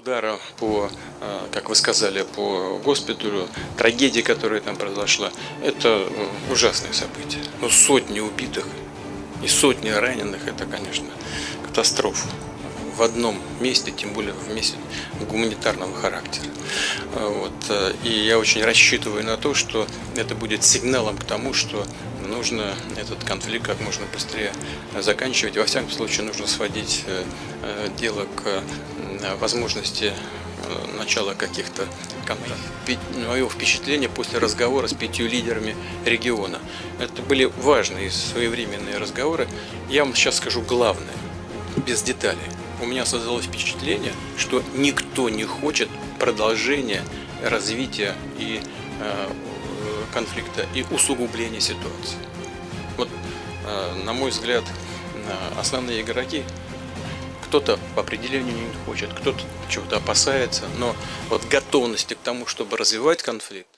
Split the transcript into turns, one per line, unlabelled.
удара по, как вы сказали, по госпиталю, трагедия, которая там произошла, это ужасное событие. Но сотни убитых и сотни раненых, это, конечно, катастрофа. В одном месте, тем более в месте гуманитарного характера. Вот. И я очень рассчитываю на то, что это будет сигналом к тому, что нужно этот конфликт как можно быстрее заканчивать. Во всяком случае, нужно сводить дело к возможности начала каких-то контактов. Мое впечатление после разговора с 5 лидерами региона. Это были важные и своевременные разговоры. Я вам сейчас скажу главное, без деталей. У меня создалось впечатление, что никто не хочет продолжения развития и конфликта и усугубления ситуации. Вот, на мой взгляд, основные игроки, кто-то по определению не хочет, кто-то чего-то опасается, но вот готовности к тому, чтобы развивать конфликт,